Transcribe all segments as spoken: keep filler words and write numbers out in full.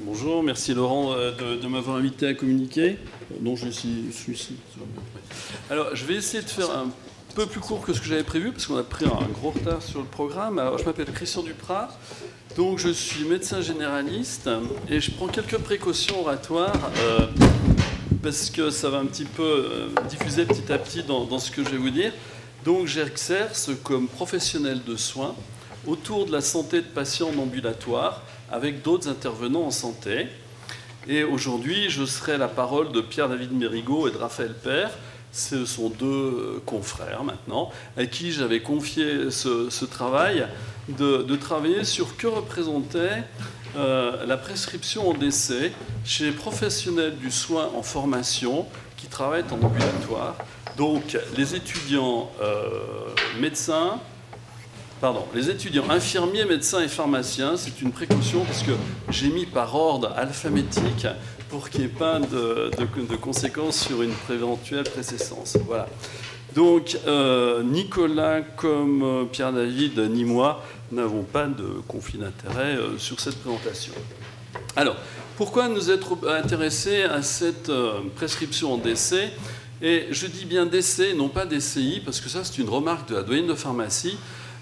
Bonjour, merci Laurent de, de m'avoir invité à communiquer. Non, je suis, je suis ici. Alors, je vais essayer de faire un peu plus court que ce que j'avais prévu, parce qu'on a pris un gros retard sur le programme. Alors, je m'appelle Christian Duprat, donc je suis médecin généraliste, et je prends quelques précautions oratoires, euh, parce que ça va un petit peu euh, diffuser petit à petit dans, dans ce que je vais vous dire. Donc, j'exerce comme professionnel de soins autour de la santé de patients en ambulatoire, avec d'autres intervenants en santé. Et aujourd'hui, je serai la parole de Pierre-David Mérigot et de Raphaël Père. Ce sont deux confrères maintenant, à qui j'avais confié ce, ce travail, de, de travailler sur que représentait euh, la prescription en décès chez les professionnels du soin en formation qui travaillent en ambulatoire. Donc, les étudiants euh, médecins, Pardon, les étudiants infirmiers, médecins et pharmaciens, c'est une précaution parce que j'ai mis par ordre alphabétique pour qu'il n'y ait pas de, de, de conséquences sur une éventuelle préséance. Voilà. Donc, euh, Nicolas, comme Pierre-David, ni moi, n'avons pas de conflit d'intérêt euh, sur cette présentation. Alors, pourquoi nous être intéressés à cette euh, prescription en décès? Et je dis bien décès, non pas D C I, parce que ça, c'est une remarque de la doyenne de pharmacie.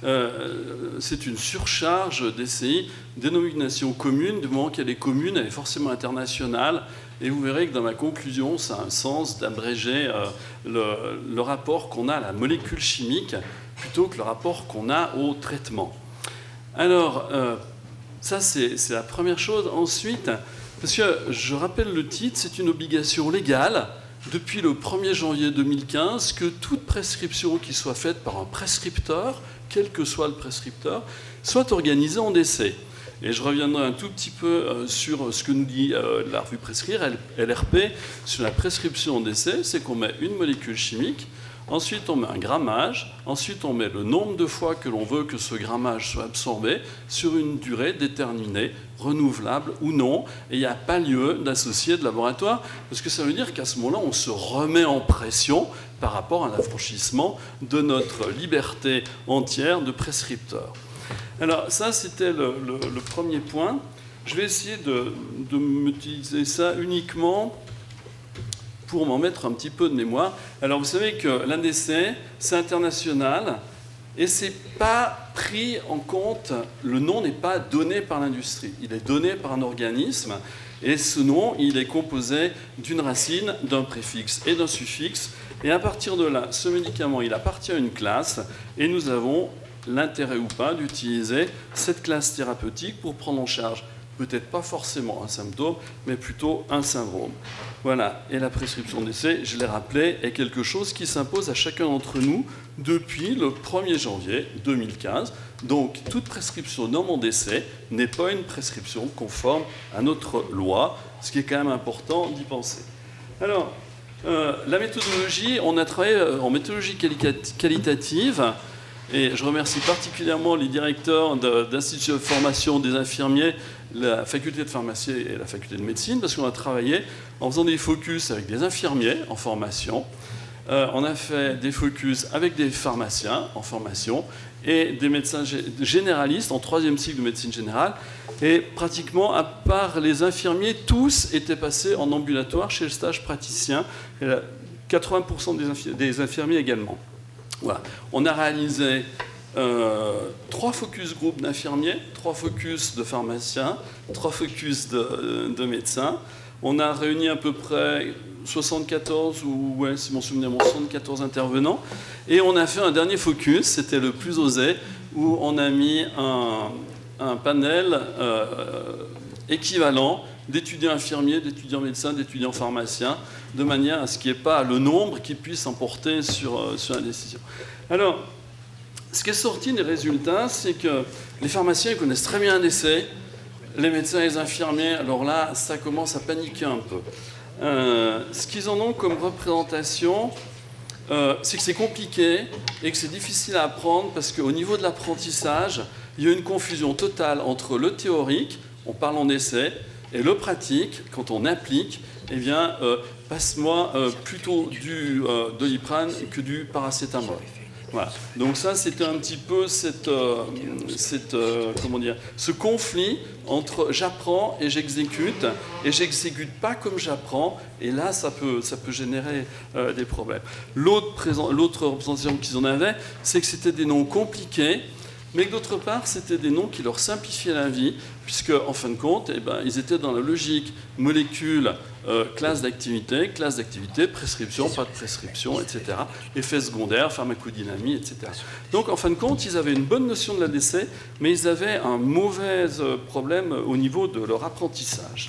Euh, c'est une surcharge D C I, dénomination commune. Du moment qu'elle est commune, elle est forcément internationale. Et vous verrez que dans ma conclusion, ça a un sens d'abréger euh, le, le rapport qu'on a à la molécule chimique plutôt que le rapport qu'on a au traitement. Alors, euh, ça, c'est la première chose. Ensuite, parce que je rappelle le titre, c'est une obligation légale depuis le premier janvier deux mille quinze que toute prescription qui soit faite par un prescripteur, quel que soit le prescripteur, soit organisée en décès. Et je reviendrai un tout petit peu sur ce que nous dit la revue Prescrire, L R P, sur la prescription en décès, c'est qu'on met une molécule chimique, ensuite on met un grammage, ensuite on met le nombre de fois que l'on veut que ce grammage soit absorbé sur une durée déterminée, renouvelable ou non, et il n'y a pas lieu d'associer de laboratoire, parce que ça veut dire qu'à ce moment-là, on se remet en pression par rapport à l'affranchissement de notre liberté entière de prescripteur. Alors ça, c'était le, le, le premier point. Je vais essayer de, de m'utiliser ça uniquement pour m'en mettre un petit peu de mémoire. Alors vous savez que l'A D C, c'est international, et ce n'est pas pris en compte, le nom n'est pas donné par l'industrie, il est donné par un organisme, et ce nom, il est composé d'une racine, d'un préfixe et d'un suffixe, et à partir de là, ce médicament, il appartient à une classe, et nous avons l'intérêt ou pas d'utiliser cette classe thérapeutique pour prendre en charge peut-être pas forcément un symptôme, mais plutôt un syndrome. Voilà, et la prescription d'essai, je l'ai rappelé, est quelque chose qui s'impose à chacun d'entre nous depuis le premier janvier deux mille quinze. Donc, toute prescription non en décès n'est pas une prescription conforme à notre loi, ce qui est quand même important d'y penser. Alors, euh, la méthodologie, on a travaillé en méthodologie qualitative, et je remercie particulièrement les directeurs d'instituts de formation des infirmiers, la faculté de pharmacie et la faculté de médecine, parce qu'on a travaillé en faisant des focus avec des infirmiers en formation, euh, on a fait des focus avec des pharmaciens en formation et des médecins généralistes en troisième cycle de médecine générale, et pratiquement, à part les infirmiers, tous étaient passés en ambulatoire chez le stage praticien, et quatre-vingts pour cent des, infir des infirmiers également. Voilà. On a réalisé euh, trois focus groupes d'infirmiers, trois focus de pharmaciens, trois focus de, de médecins. On a réuni à peu près soixante-quatorze, ou ouais, si mon souvenir est bon, soixante-quatorze intervenants. Et on a fait un dernier focus, c'était le plus osé, où on a mis un, un panel euh, équivalent d'étudiants infirmiers, d'étudiants médecins, d'étudiants pharmaciens, de manière à ce qu'il n'y ait pas le nombre qui puisse emporter sur, sur la décision. Alors, ce qui est sorti des résultats, c'est que les pharmaciens ils connaissent très bien un décès, les médecins et les infirmiers, alors là, ça commence à paniquer un peu. Euh, ce qu'ils en ont comme représentation, euh, c'est que c'est compliqué et que c'est difficile à apprendre parce qu'au niveau de l'apprentissage, il y a une confusion totale entre le théorique, on parle en décès, et le pratique, quand on applique, eh bien, euh, passe-moi euh, plutôt du euh, Doliprane que du paracétamol. Voilà. Donc ça, c'était un petit peu cette, euh, cette, euh, comment dire, ce conflit entre j'apprends et j'exécute, et j'exécute pas comme j'apprends, et là, ça peut, ça peut générer euh, des problèmes. L'autre représentation qu'ils en avaient, c'est que c'était des noms compliqués, mais que d'autre part, c'était des noms qui leur simplifiaient la vie, puisque, en fin de compte, eh ben, ils étaient dans la logique molécule, euh, classe d'activité, classe d'activité, prescription, pas de prescription, et cetera. Effets secondaires, pharmacodynamie, et cetera. Donc, en fin de compte, ils avaient une bonne notion de l'A D C, mais ils avaient un mauvais problème au niveau de leur apprentissage.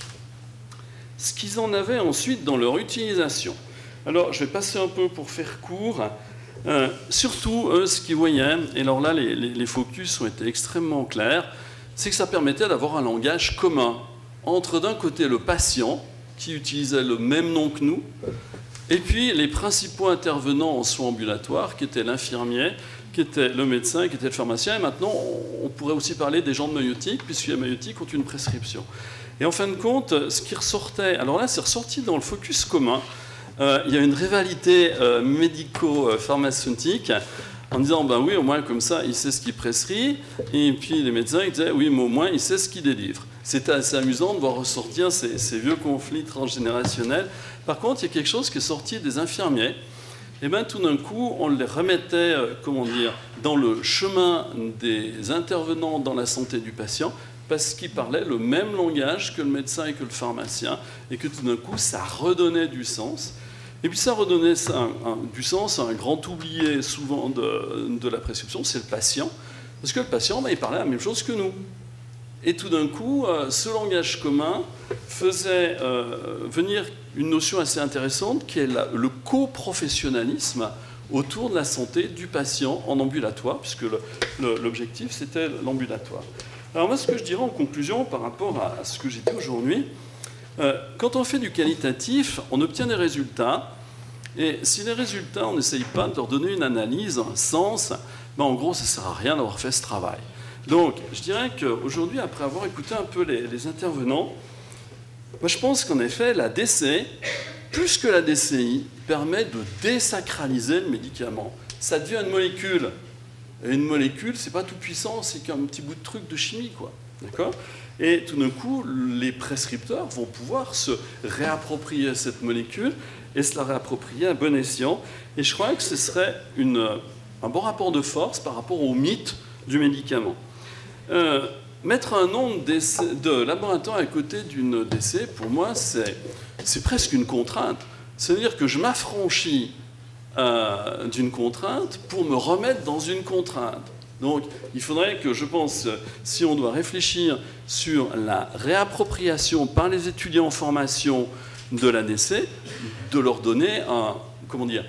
Ce qu'ils en avaient ensuite dans leur utilisation. Alors, je vais passer un peu pour faire court. Euh, surtout, eux, ce qu'ils voyaient, et alors là, les, les, les focus ont été extrêmement clairs, c'est que ça permettait d'avoir un langage commun entre, d'un côté, le patient, qui utilisait le même nom que nous, et puis les principaux intervenants en soins ambulatoires, qui étaient l'infirmier, qui était le médecin, qui était le pharmacien, et maintenant, on pourrait aussi parler des gens de maïeutique, puisque les maïeutiques ont une prescription. Et en fin de compte, ce qui ressortait, alors là, c'est ressorti dans le focus commun. Euh, il y a une rivalité euh, médico-pharmaceutique en disant, ben oui, au moins comme ça, il sait ce qu'il prescrit, et puis les médecins ils disaient, oui, mais au moins, il sait ce qu'il délivre. C'était assez amusant de voir ressortir ces, ces vieux conflits transgénérationnels. Par contre, il y a quelque chose qui est sorti des infirmiers. Et bien, tout d'un coup, on les remettait, euh, comment dire, dans le chemin des intervenants dans la santé du patient, parce qu'ils parlaient le même langage que le médecin et que le pharmacien, et que tout d'un coup, ça redonnait du sens. Et puis ça redonnait un, un, du sens à un grand oublié souvent de, de la prescription, c'est le patient. Parce que le patient, ben, il parlait la même chose que nous. Et tout d'un coup, euh, ce langage commun faisait euh, venir une notion assez intéressante, qui est la, le coprofessionnalisme autour de la santé du patient en ambulatoire, puisque l'objectif, c'était l'ambulatoire. Alors moi, ce que je dirais en conclusion par rapport à ce que j'ai dit aujourd'hui, euh, quand on fait du qualitatif, on obtient des résultats, et si les résultats, on n'essaye pas de leur donner une analyse, un sens, ben en gros, ça ne sert à rien d'avoir fait ce travail. Donc, je dirais qu'aujourd'hui, après avoir écouté un peu les, les intervenants, moi, je pense qu'en effet, la D C, plus que la D C I, permet de désacraliser le médicament. Ça devient une molécule. Et une molécule, c'est pas tout puissant, c'est qu'un petit bout de truc de chimie, quoi. D'accord ? Et tout d'un coup, les prescripteurs vont pouvoir se réapproprier cette molécule et se la réapproprier à bon escient. Et je crois que ce serait une, un bon rapport de force par rapport au mythe du médicament. Euh, mettre un nom de, de laboratoire à côté d'une D C, pour moi, c'est presque une contrainte. C'est-à-dire que je m'affranchis euh, d'une contrainte pour me remettre dans une contrainte. Donc, il faudrait que, je pense, si on doit réfléchir sur la réappropriation par les étudiants en formation de la D C, de leur donner un, comment dire,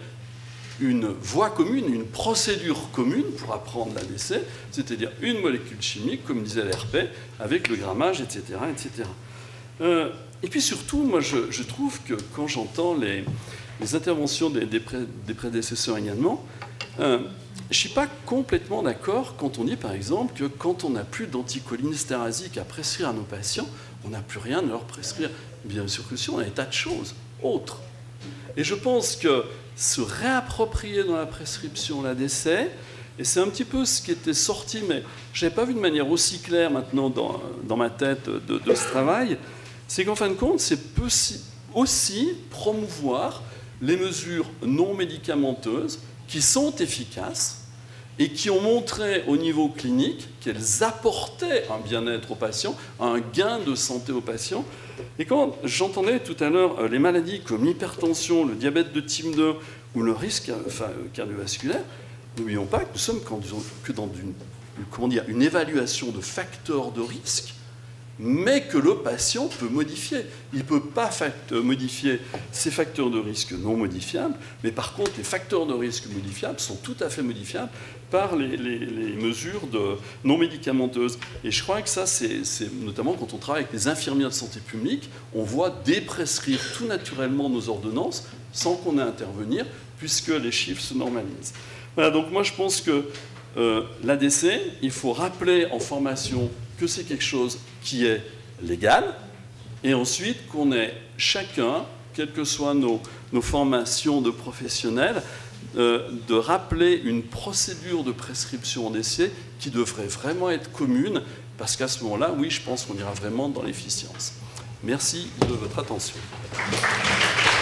une voie commune, une procédure commune pour apprendre la D C, c'est-à-dire une molécule chimique, comme disait l'R P, avec le grammage, et cetera, et cetera. Euh, et puis surtout, moi, je, je trouve que quand j'entends les, les interventions des, des, pré, des prédécesseurs également, euh, je ne suis pas complètement d'accord quand on dit, par exemple, que quand on n'a plus d'anticholinésterasique à prescrire à nos patients, on n'a plus rien à leur prescrire. Bien sûr que si, on a des tas de choses autres. Et je pense que se réapproprier dans la prescription la D C, et c'est un petit peu ce qui était sorti, mais je n'avais pas vu de manière aussi claire maintenant dans, dans ma tête de, de ce travail, c'est qu'en fin de compte, c'est aussi promouvoir les mesures non médicamenteuses qui sont efficaces et qui ont montré au niveau clinique qu'elles apportaient un bien-être aux patients, un gain de santé aux patients. Et quand j'entendais tout à l'heure les maladies comme l'hypertension, le diabète de type deux ou le risque enfin, cardiovasculaire, n'oublions pas que nous sommes que dans une, comment dire, une évaluation de facteurs de risque, mais que le patient peut modifier. Il ne peut pas modifier ces facteurs de risque non modifiables, mais par contre, les facteurs de risque modifiables sont tout à fait modifiables par les, les, les mesures de non médicamenteuses. Et je crois que ça, c'est notamment quand on travaille avec les infirmières de santé publique, on voit déprescrire tout naturellement nos ordonnances sans qu'on ait à intervenir, puisque les chiffres se normalisent. Voilà, donc moi je pense que euh, l'A D C, il faut rappeler en formation que c'est quelque chose qui est légal, et ensuite qu'on ait chacun, quelles que soient nos, nos formations de professionnels, euh, de rappeler une procédure de prescription d'essai qui devrait vraiment être commune, parce qu'à ce moment-là, oui, je pense qu'on ira vraiment dans l'efficience. Merci de votre attention.